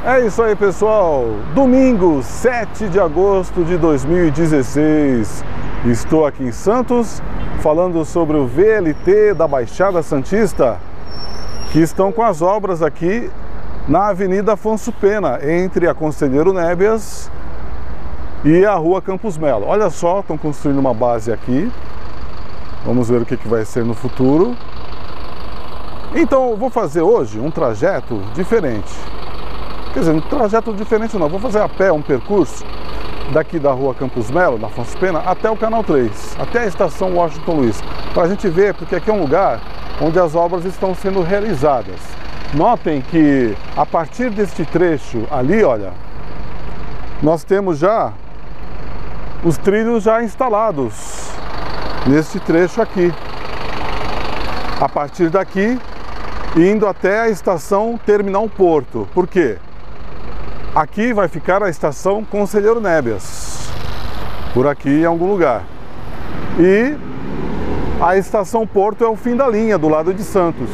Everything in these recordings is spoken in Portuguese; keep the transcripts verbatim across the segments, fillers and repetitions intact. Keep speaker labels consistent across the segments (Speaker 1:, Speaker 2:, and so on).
Speaker 1: É isso aí, pessoal. Domingo, sete de agosto de dois mil e dezesseis. Estou aqui em Santos falando sobre o V L T da Baixada Santista, que estão com as obras aqui na Avenida Afonso Pena, entre a Conselheiro Nébias e a Rua Campos Melo. Olha só, estão construindo uma base aqui. Vamos ver o que, que vai ser no futuro. Então, eu vou fazer hoje um trajeto diferente. Quer dizer, um trajeto diferente não, vou fazer a pé um percurso daqui da Rua Campos Melo, da Afonso Pena, até o Canal três, até a estação Washington Luiz, para a gente ver, porque aqui é um lugar onde as obras estão sendo realizadas. Notem que a partir deste trecho ali, olha, nós temos já os trilhos já instalados neste trecho aqui. A partir daqui, indo até a estação Terminal Porto. Por quê? Aqui vai ficar a estação Conselheiro Nébias, por aqui em algum lugar. E a estação Porto é o fim da linha, do lado de Santos.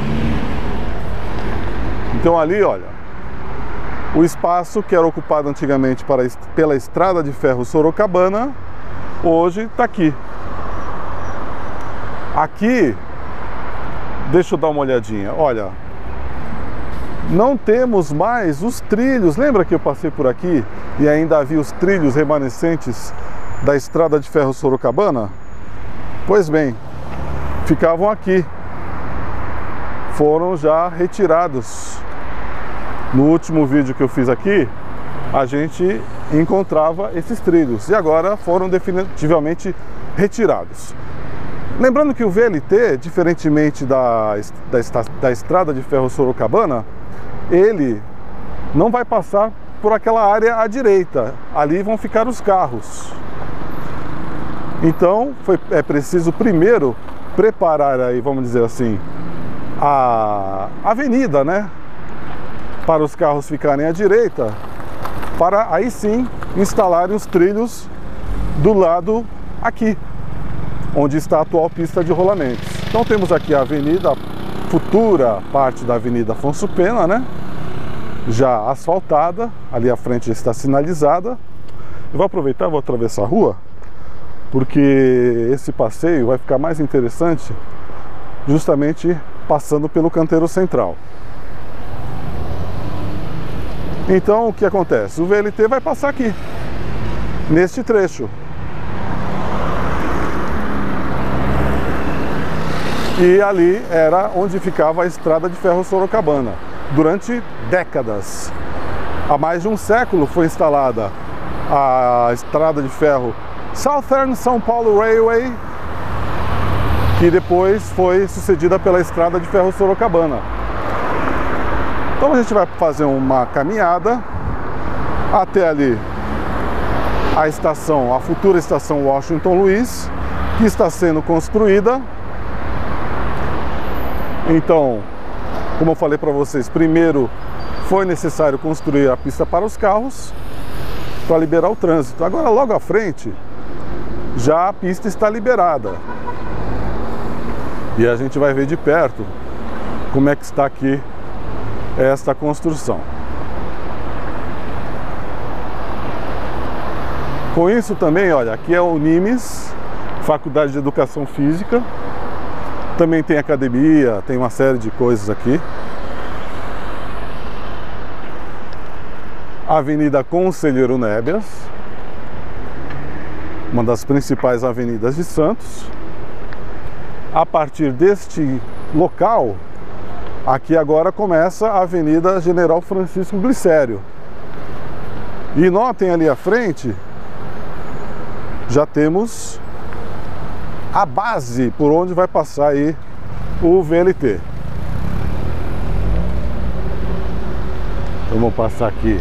Speaker 1: Então ali, olha, o espaço que era ocupado antigamente para, pela Estrada de Ferro Sorocabana, hoje está aqui. Aqui, deixa eu dar uma olhadinha, olha, não temos mais os trilhos. Lembra que eu passei por aqui e ainda havia os trilhos remanescentes da Estrada de Ferro Sorocabana? Pois bem, ficavam aqui, foram já retirados. No último vídeo que eu fiz aqui, a gente encontrava esses trilhos e agora foram definitivamente retirados. Lembrando que o V L T, diferentemente da, da, da Estrada de Ferro Sorocabana, ele não vai passar por aquela área à direita. Ali vão ficar os carros. Então, foi, é preciso primeiro preparar aí, vamos dizer assim, a avenida, né? Para os carros ficarem à direita, para aí sim instalarem os trilhos do lado aqui, onde está a atual pista de rolamentos. Então temos aqui a avenida, a futura parte da Avenida Afonso Pena, né? Já asfaltada, ali à frente já está sinalizada. Eu vou aproveitar, vou atravessar a rua, porque esse passeio vai ficar mais interessante justamente passando pelo canteiro central. Então o que acontece? O V L T vai passar aqui, neste trecho. E ali era onde ficava a Estrada de Ferro Sorocabana. Durante décadas, há mais de um século, foi instalada a Estrada de Ferro Southern São Paulo Railway, que depois foi sucedida pela Estrada de Ferro Sorocabana. Então a gente vai fazer uma caminhada até ali a estação, a futura estação Washington Luiz, que está sendo construída. Então, como eu falei para vocês, primeiro foi necessário construir a pista para os carros, para liberar o trânsito. Agora, logo à frente, já a pista está liberada. E a gente vai ver de perto como é que está aqui esta construção. Com isso também, olha, aqui é o Nimes, Faculdade de Educação Física. Também tem academia, tem uma série de coisas aqui. Avenida Conselheiro Nébias, uma das principais avenidas de Santos. A partir deste local, aqui agora começa a Avenida General Francisco Glicério. E notem ali à frente, já temos a base por onde vai passar aí o V L T. Então vamos passar aqui.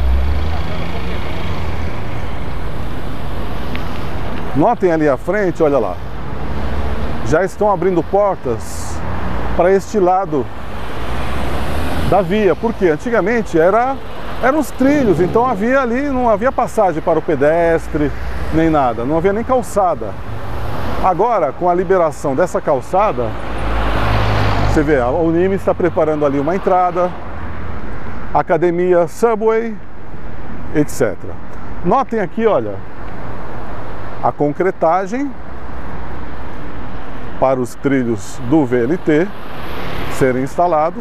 Speaker 1: Notem ali à frente, olha lá. Já estão abrindo portas para este lado da via, porque antigamente era, eram os trilhos, então havia ali, não havia passagem para o pedestre, nem nada, não havia nem calçada. Agora, com a liberação dessa calçada, você vê, a Unime está preparando ali uma entrada, academia, subway, etcétera. Notem aqui, olha, a concretagem para os trilhos do V L T serem instalados.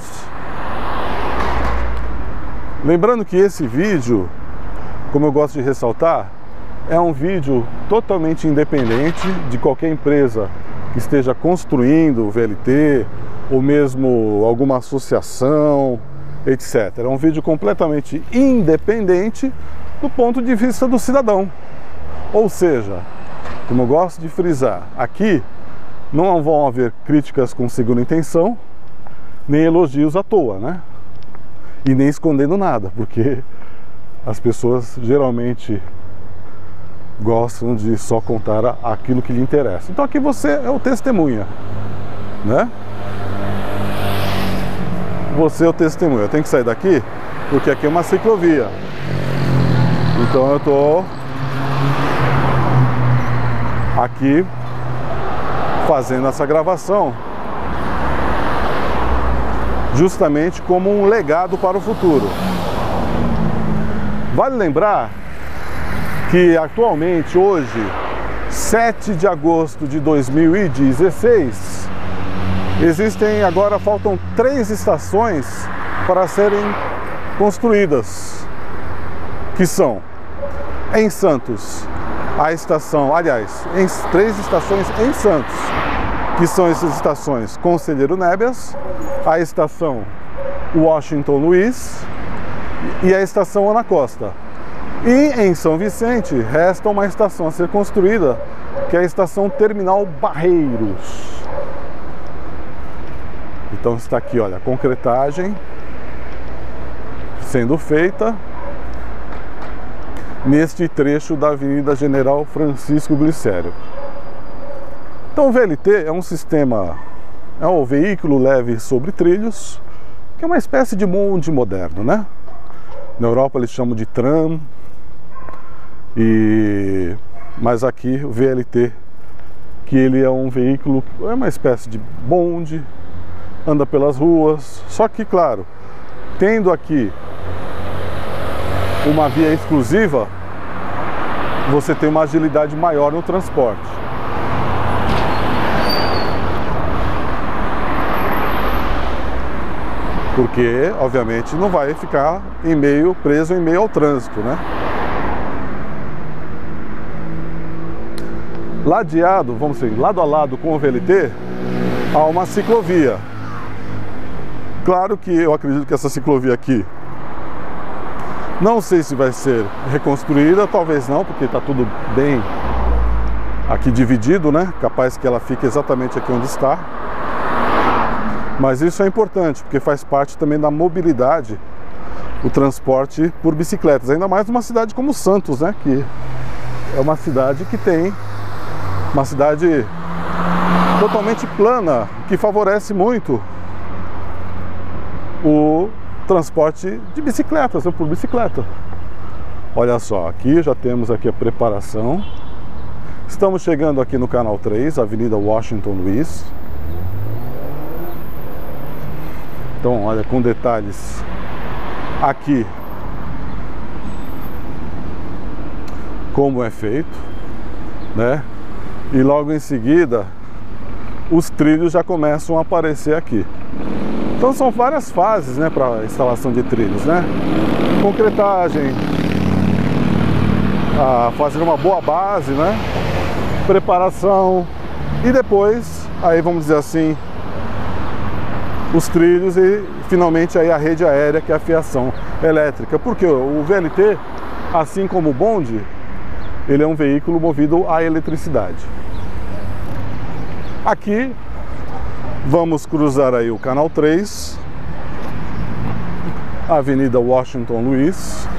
Speaker 1: Lembrando que esse vídeo, como eu gosto de ressaltar, é um vídeo totalmente independente de qualquer empresa que esteja construindo o V L T ou mesmo alguma associação, etcétera. É um vídeo completamente independente do ponto de vista do cidadão. Ou seja, como eu gosto de frisar, aqui não vão haver críticas com segunda intenção, nem elogios à toa, né? E nem escondendo nada, porque as pessoas geralmente gostam de só contar aquilo que lhe interessa. Então aqui você é o testemunha, né? Você é o testemunha. Eu tenho que sair daqui porque aqui é uma ciclovia. Então eu tô aqui fazendo essa gravação justamente como um legado para o futuro. Vale lembrar que atualmente, hoje, sete de agosto de dois mil e dezesseis, existem agora, faltam três estações para serem construídas, que são em Santos, a estação, aliás, em três estações em Santos, que são essas estações Conselheiro Nebias, a estação Washington Luiz e a estação Ana Costa. E em São Vicente resta uma estação a ser construída, que é a estação Terminal Barreiros. Então está aqui, olha, a concretagem sendo feita neste trecho da Avenida General Francisco Glicério. Então o V L T é um sistema, é um veículo leve sobre trilhos, que é uma espécie de bonde moderno, né? Na Europa eles chamam de tram, e... mas aqui o V L T, que ele é um veículo, é uma espécie de bonde, anda pelas ruas, só que, claro, tendo aqui uma via exclusiva, você tem uma agilidade maior no transporte. Porque, obviamente, não vai ficar em meio, preso em meio ao trânsito, né? Ladeado, vamos dizer, lado a lado com o V L T, há uma ciclovia. Claro que eu acredito que essa ciclovia aqui, não sei se vai ser reconstruída, talvez não, porque está tudo bem aqui dividido, né? Capaz que ela fique exatamente aqui onde está. Mas isso é importante, porque faz parte também da mobilidade, o transporte por bicicletas. Ainda mais numa cidade como Santos, né? Que é uma cidade que tem uma cidade totalmente plana, que favorece muito o transporte de bicicletas, ou por bicicleta. Olha só, aqui já temos aqui a preparação. Estamos chegando aqui no canal três, Avenida Washington Luiz. Então, olha, com detalhes aqui como é feito, né? E logo em seguida os trilhos já começam a aparecer aqui. Então são várias fases, né, para a instalação de trilhos, né? Concretagem, a fazer uma boa base, né? Preparação e depois, aí vamos dizer assim, os trilhos e finalmente aí a rede aérea, que é a fiação elétrica. Porque o V L T, assim como o bonde, ele é um veículo movido a eletricidade. Aqui vamos cruzar aí o canal três, a Avenida Washington Luiz,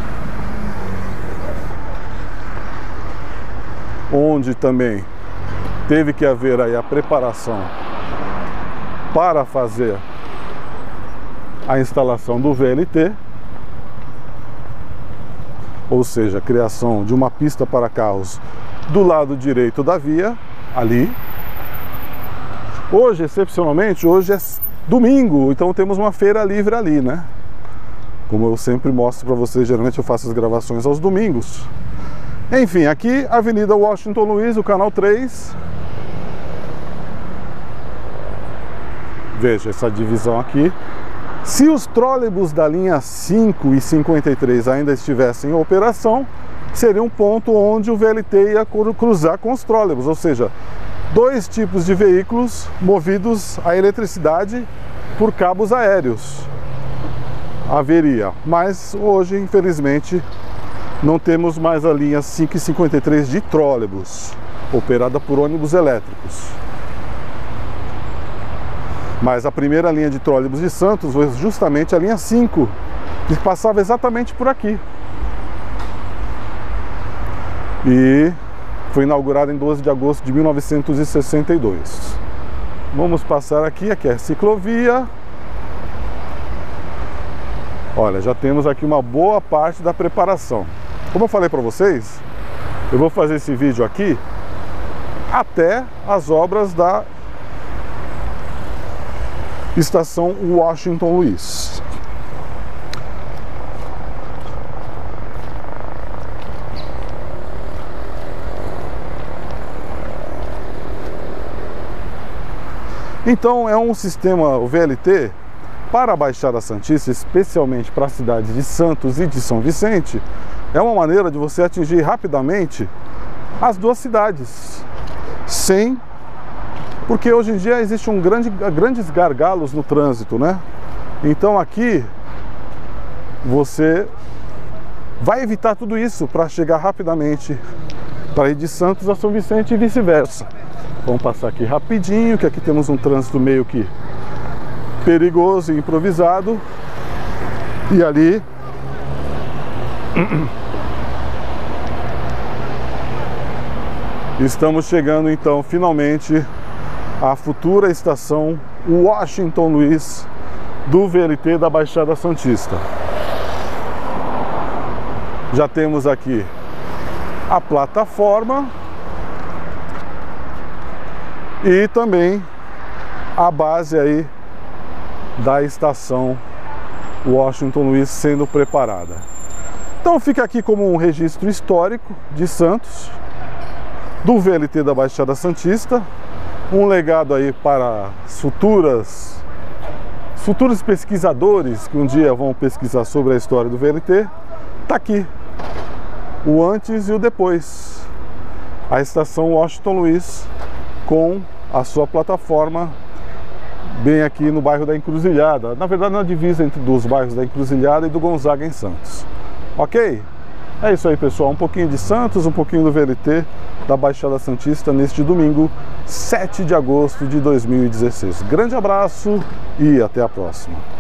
Speaker 1: onde também teve que haver aí a preparação para fazer a instalação do V L T, ou seja, a criação de uma pista para carros do lado direito da via, ali. Hoje, excepcionalmente, hoje é domingo, então temos uma feira livre ali, né? como eu sempre mostro para vocês. Geralmente eu faço as gravações aos domingos. Enfim, aqui Avenida Washington Luiz, o canal três. Veja essa divisão aqui. Se os trólebus da linha cinco e cinquenta e três ainda estivessem em operação, seria um ponto onde o V L T ia cruzar com os trólebus, ou seja, dois tipos de veículos movidos a eletricidade por cabos aéreos haveria. Mas hoje, infelizmente, não temos mais a linha cinco e cinquenta e três de trólebus, operada por ônibus elétricos. Mas a primeira linha de trólebus de Santos foi justamente a linha cinco, que passava exatamente por aqui. E foi inaugurada em doze de agosto de mil novecentos e sessenta e dois. Vamos passar aqui, aqui é a ciclovia. Olha, já temos aqui uma boa parte da preparação. Como eu falei para vocês, eu vou fazer esse vídeo aqui até as obras da estação Washington Luiz. Então é um sistema, o V L T, para a Baixada Santista, especialmente para as cidades de Santos e de São Vicente, é uma maneira de você atingir rapidamente as duas cidades, sem... Porque hoje em dia existe um grande, grandes gargalos no trânsito, né? Então aqui você vai evitar tudo isso para chegar rapidamente para ir de Santos a São Vicente e vice-versa. Vamos passar aqui rapidinho, que aqui temos um trânsito meio que perigoso e improvisado. E ali estamos chegando então finalmente à futura estação Washington Luiz do V L T da Baixada Santista. Já temos aqui a plataforma e também a base aí da estação Washington Luiz sendo preparada. Então fica aqui como um registro histórico de Santos, do V L T da Baixada Santista, um legado aí para futuras, futuros pesquisadores que um dia vão pesquisar sobre a história do V L T. Tá aqui o antes e o depois, a estação Washington Luiz com a sua plataforma bem aqui no bairro da Encruzilhada, na verdade na divisa entre dos bairros da Encruzilhada e do Gonzaga em Santos. Ok? É isso aí, pessoal, um pouquinho de Santos, um pouquinho do V L T da Baixada Santista neste domingo, sete de agosto de dois mil e dezesseis. Grande abraço e até a próxima.